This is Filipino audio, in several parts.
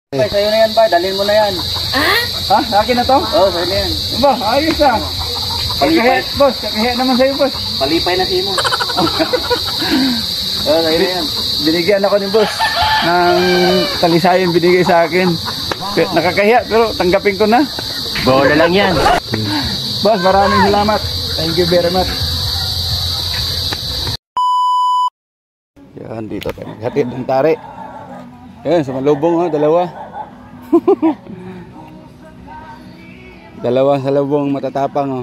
Bay, sa'yo na yan, bay. Dalhin mo na yan. Ha? Akin na to? Oo, sa'yo na yan. Ba, ayos ah. Kakahiya, boss. Kakahiya naman sa'yo, boss. Palipay na siya mo. Oo, sa'yo na yan. Binigyan ako ni boss ng talisayan binigay sa akin. Nakakahiya, pero tanggapin ko na. Bola lang yan. Boss, maraming salamat. Thank you very much. Yan, dito tayo maghatid ng tari. Yan, sa malubong, dalawa. Dalawa sa lubong matatapang.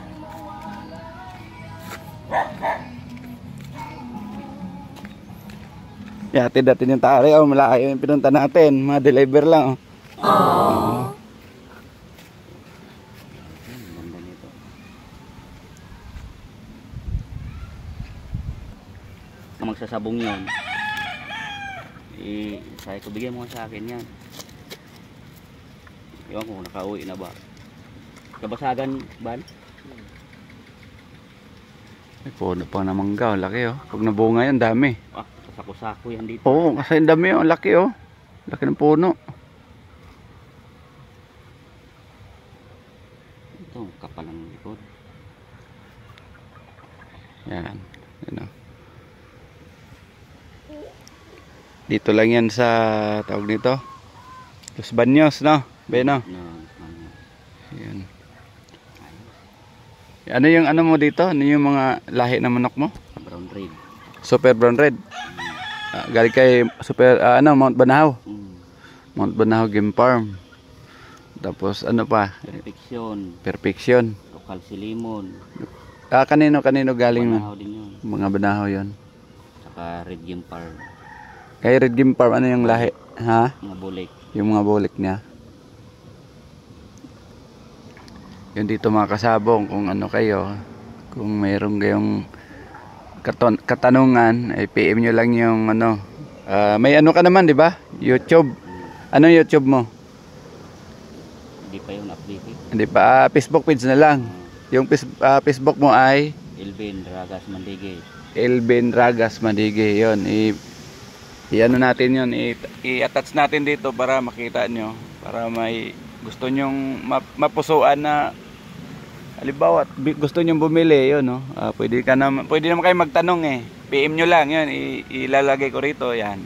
Hatid natin yung tari. Malayo yung pinunta natin. Ma-deliver lang. Magsasabong yun. Sabi ko, bigyan mo sa akin yan. Ewan ko, nakauwi na ba? Kabasagan ba? Ay, puno pa na mangga. Laki Pag nabunga yan, dami. Sako-sako yan dito. Oo, kasi ang dami laki Laki ng puno. Ito, kapal ng likod. Yan. Dito lang yan sa tawag nito. Los Baños, no? Beno. Yan. Ano yung ano mo dito? Ano yung mga lahi ng manok mo? Brown red. Super Brown Red. Galing kay Super Mount Banahaw. Mount Banahaw Game Farm. Tapos ano pa? Perfection. Lokal si Limon. Kanino galing Banahaw din yun. Mga Banahaw yun. Saka Red Game Farm. Kay Red Game Farm, ano yung lahi? Ha? Mga bulik. Yung mga bulik niya. Yun dito mga kasabong, kung ano kayo, kung mayroon kayong katanungan, ay PM nyo lang yung ano. May ano ka naman, di ba? YouTube. Anong YouTube mo? Hindi pa yun updated. Hindi pa. Facebook page na lang. Yung Facebook mo ay? Elvin Ragas Mandigay. Elvin Ragas Mandigay. Yun. I-ano natin yun. I-attach natin dito para makita nyo. Para may gusto nyong mapusuan na halimbawa gusto nyong bumili yun, no? Pwede naman kayo magtanong PM nyo lang yun, ilalagay ko rito yan.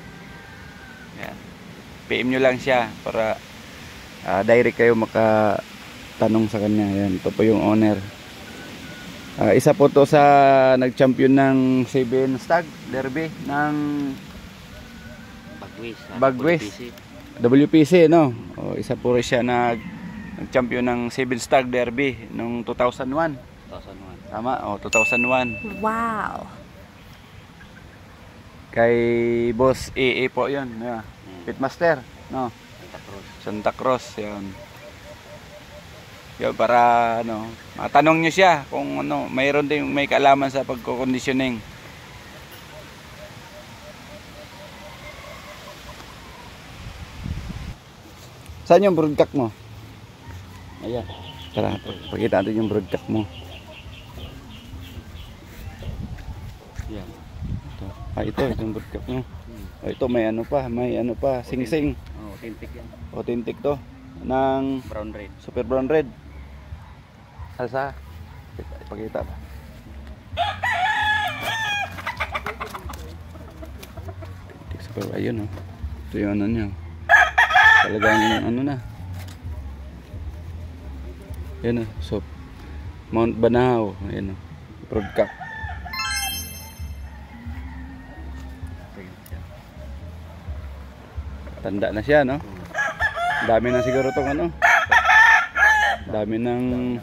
PM nyo lang siya para direct kayo makatanong sa kanya. Yan, ito po yung owner. Isa po to sa nag-champion ng 7 Stag Derby ng Bagwis WPC, no? Isa po rin siya nag-champion ng 7 Stag Derby noong 2001. Tama? 2001. Wow. Kay Boss EE po 'yon, Pitmaster, no? Santa Cruz, 'yon. Yo, para matanong niyo siya kung mayroon din may kaalaman sa pagko-conditioning. Saan yung broodcock mo? Ayan. Tara, pakita natin yung broodcock mo. Yan. Ito yung broodcock mo. Ito may ano pa, sing-sing. Authentic yan. Authentic to. Ng Brown red. Super Brown Red. Alsa. Ipakita ba? Super, ayun Ito yung ano niya. Talagang ano na. Yan so Mount Banahaw, ayan broodcock. Tanda na siya, no? Dami na siguro tong dami ng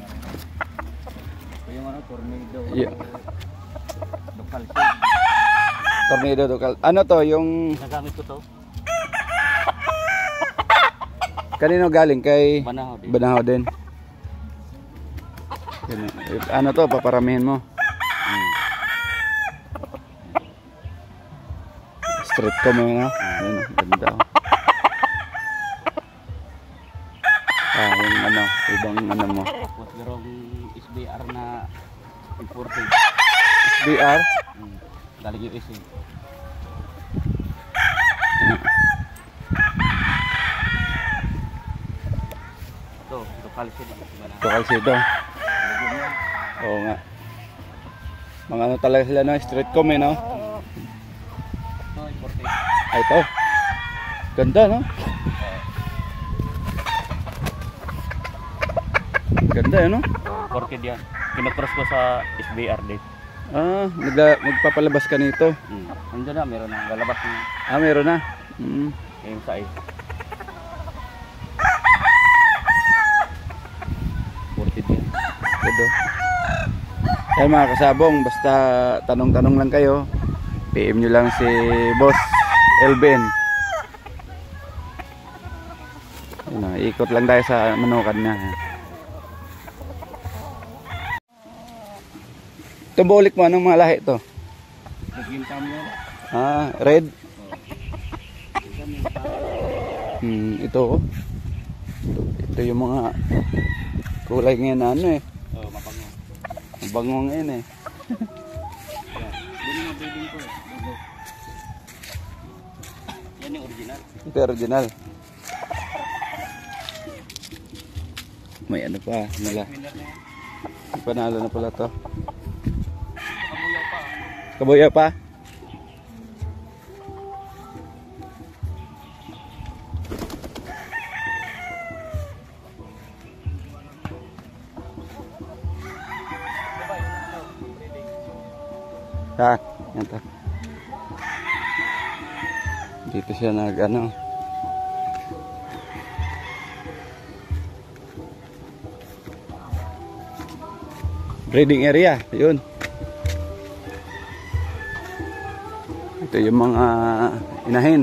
yung tornado. Yeah. Lokal. Tornado lokal. Ano to, yung nagamit ko to? Kanino galing? Kay Banahaw din. Banahaw din. Ano to, paparamihin mo? Straight ko mo yun, Ayun, ganda yung ibang mo. Merong SBR na imported. SBR? Galing USA. kalsito. Ito kalsito. Oo nga. Mga ano talaga sila no, street com no? No, importante. Ay, ito. Ganda no? Ganda no? Orchid yan. Kinocross ko sa SBR date. Ah, magpapalabas ka nito. Andiyan na, meron na. Lalabas na. Ah, meron na. Yung size. Orchid yan. Ganda. Yan mga kasabong, basta tanong-tanong lang kayo. PM nyo lang si Boss Elben. Yun, ikot lang tayo sa manukan niya. Itong bulik mo, anong mga lahi ito? Naging tam yan. Ah, red? Ito oh. Ito yung mga kulay ngayon na ano eh. Oo, mapango. Mabango ngayon eh. Yan yung breeding ko eh. Yan yung original. Ito original. May ano pa, nila. Panalo na pala to. Kabuya pa. Ha, yan to. Dito siya nag ano. Breeding area, yun. Ito yung mga inahin.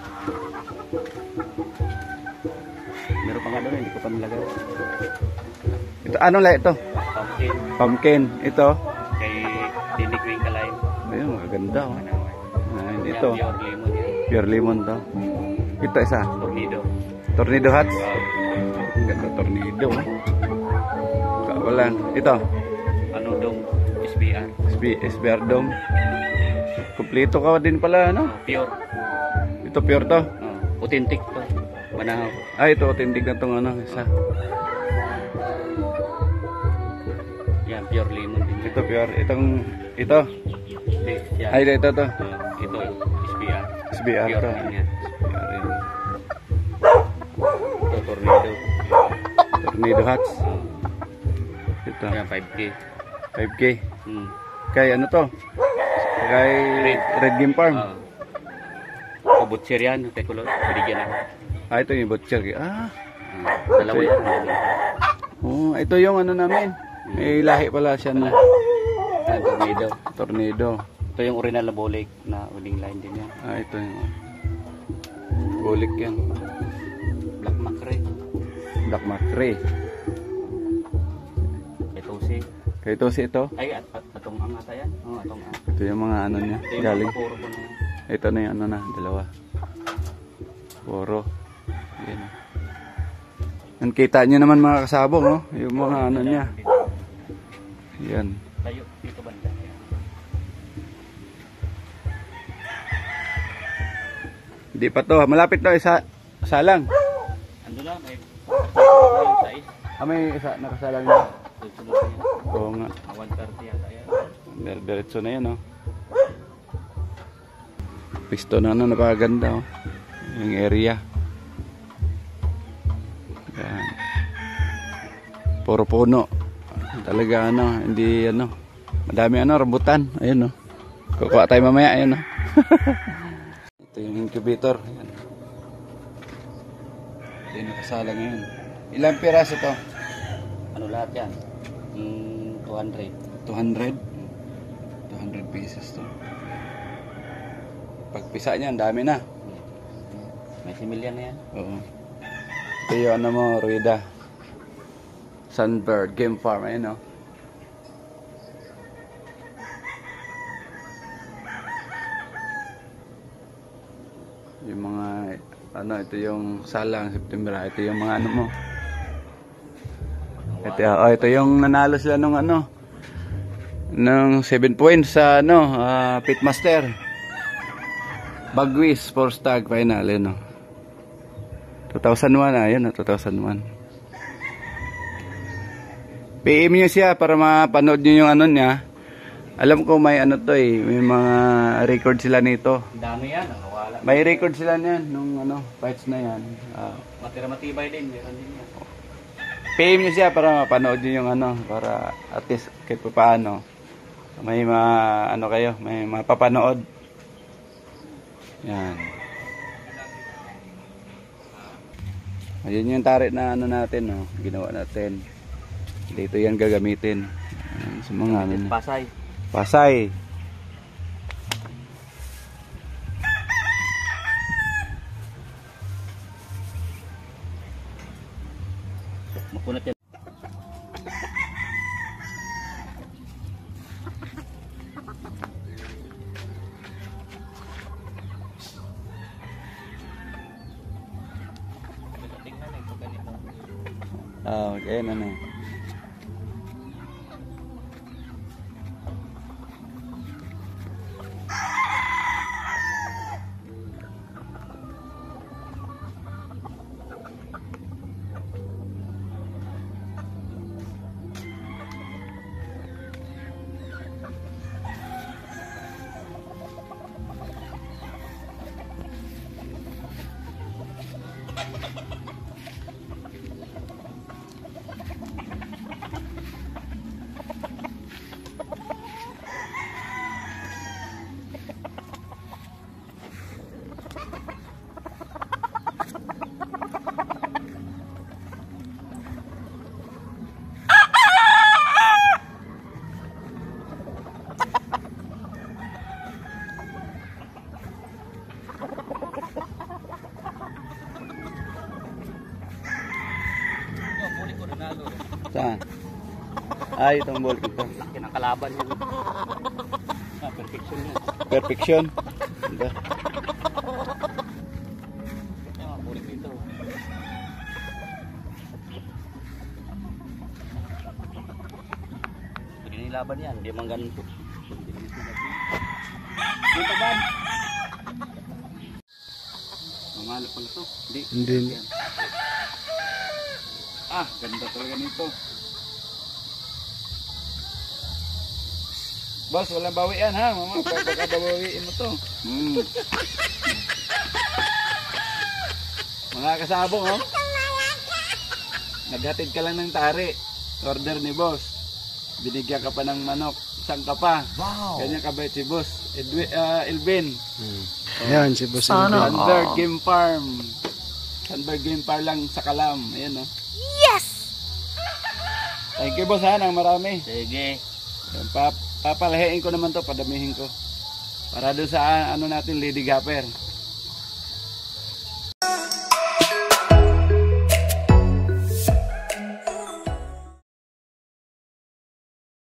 Meron pa nga doon, hindi ko pa nilagay. Ito, ano lang ito? Pumpkin. Pumpkin. Ito. Kay Dinig Wing Kalay. Ayun, maganda oh. Ito. Pure lemon yan. Pure lemon to. Ito isa. Tornado. Tornado hats. Ganda tornado. Kawalan. Ito. Ano dong? SBR. SBR Dome. Kompleto ka din pala, ano? Pure. Ito pure to. Authentic to. Manahaw. Ah, ito authentic na tong ano, isa. Yan, pure lemon din. Ito pure. Ito. Yan. Ay, ito to. Ito, SBR. SBR Pure to. din yan. SBR yan. Ito, tornado. Tornado hats. Ito. Yan, 5K. 5K. Kay ano to? Kay Red Game Farm. Sa butcher yan, tekulot. Binigyan ako. Ah, ito yung butcher. Ah. Dalawa yan. Oh, ito yung ano namin. May lahi pala siya na. Tornado. Tornado. Ito yung original na bolik na uling line din yan. Ah, ito yung bulik yan. Black Macrae. Black Macrae. Ito si. Kay ito si ito. Ay, atong ang ata yan. Atong ang. Ito yung mga ano niya. Ito yung Galing. puro ko na. Ito na yung ano na. Dalawa. Puro. Yan. Ang kita nyo naman mga kasabong. Oh. Yung mga ano niya. Yan. Tayo, dito banda. Hindi pa to. Malapit to. Isa lang. Ando na, may size. Ah, may isa nakasalang na. Sunod na yan. Oo nga. 130 yata yan. Diretso na yan, oh. Pisto na ano, napakaganda, oh. Yung area. Yan. Puro puno. Talaga, ano, hindi, ano. Madami, ano, rambutan. Ayun, oh. Kukuha tayo mamaya, ayun, oh. Ito yung incubator. Yan. Ito yung nakasala ngayon. Ilang piraso to? Ano lahat yan? 200. 200? 200 pieces to. Pagpisa niya, ang dami na. May similyan na yan. Oo. Ito yung ano mo, Ruida. Sunbird Game Farm, ayun, no? Yung mga, ano, ito yung salang September. Ito yung mga ano mo. Ito yung nanalo sila nung ano, ng 7 points sa ano, Pitmaster. Bagwis for stag final, no. 2001 ayun, 2001. PM nyo siya para mapanood nyo yung ano niya. Alam ko may ano to eh, may mga record sila nito. Ang dami yan, nakawala. May record sila niyan nung ano, fights na yan. Matibay din, meron din yan. PM nyo siya para mapanood nyo yung ano, para at least kahit pa paano may ano kayo, may mapapanood. Yan. Ayun yung tarik na ano natin, no, ginawa natin. Dito yan gagamitin. Sa mga ano. Pasay. Pasay. Makunat yan. Okay, ano. Saan? Ay, itong ball ito. Kinakalaban yun. Perfection yun. Perfection. Ganda. Ito yung bulik dito. Pwede nilaban yan, hindi man ganun po. Dito ba? Mamalo pala to. Hindi. Ah, ganda talaga nito. Boss, walang bawian ha, mama. Baka bawiin mo to. Mga kasabong, oh. Naghatid ka lang ng tari. Order ni boss. Binigyan ka pa ng manok. Isang ka pa. Wow. Ganyan kabait si boss. Elvin. Ayan, si Boss Elvin. Sandberg Game Farm. Sandberg Game Farm lang sa Kalam. Ayan, oh. Yes! Thank you, boss, ha, ng marami. Sige. Papalahiin ko naman to, padamihin ko. Para doon sa ano natin, Lady Gapper.